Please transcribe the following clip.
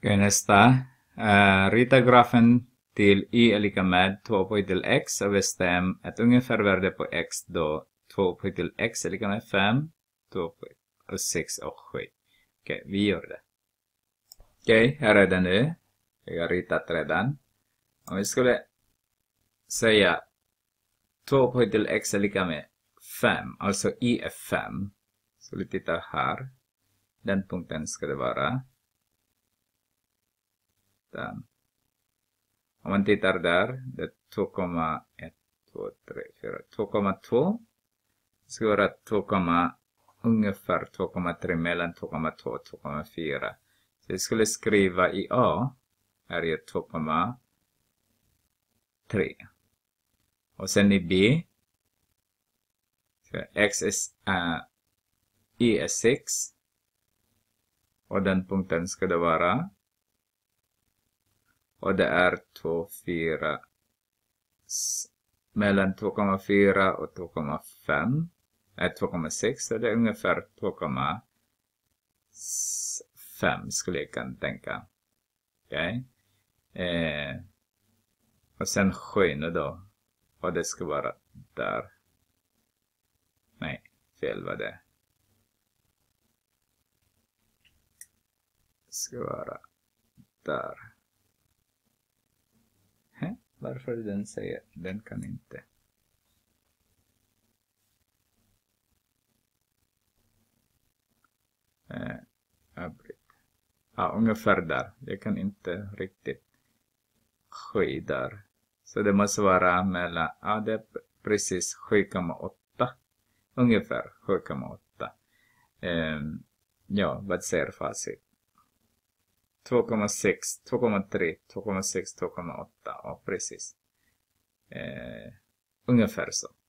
Okej, nästa. Rita grafen till y är lika med 2 upphöjt till x och bestäm ett ungefärvärde på x då 2 upphöjt till x är lika med 5, 2 upphöjt och 6 och 7. Okej, vi gör det. Okej, här är det nu. Jag har ritat redan. Om vi skulle säga 2 upphöjt till x är lika med 5, alltså y är 5. Så vi tittar här. Den punkten ska det vara. Den. Om man tittar där, det är 2,1, 2, 3, 4, 2,2. Det ska vara ungefär 2,3 mellan 2,2 och 2,4. Så jag skulle skriva i A är ju 2,3. Och sen i B, så x är, y är 6. Och den punkten ska det vara. Och det är 2,4 mellan 2,4 och 2,5 är 2,6, så det är ungefär 2,5 skulle jag kan tänka. Okej. Och sen 7 då. Och det ska vara där. Nej, fel var det. Det ska vara där. Varför den säger den kan inte. Ungefär där. Jag kan inte riktigt ske där. Så det måste vara mellan, det är precis 7,8. Ungefär 7,8. Ja, vad säger facit? 2,6, 2,3, 2,6, 2,8. Ja, precis. Ungefär så.